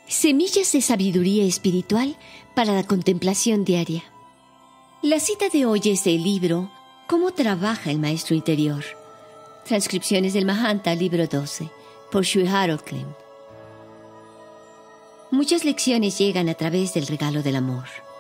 Semillas de sabiduría espiritual para la contemplación diaria. La cita de hoy es del libro ¿Cómo trabaja el maestro interior? Transcripciones del Mahanta, libro 12, por Sri Harold Klim. Muchas lecciones llegan a través del regalo del amor.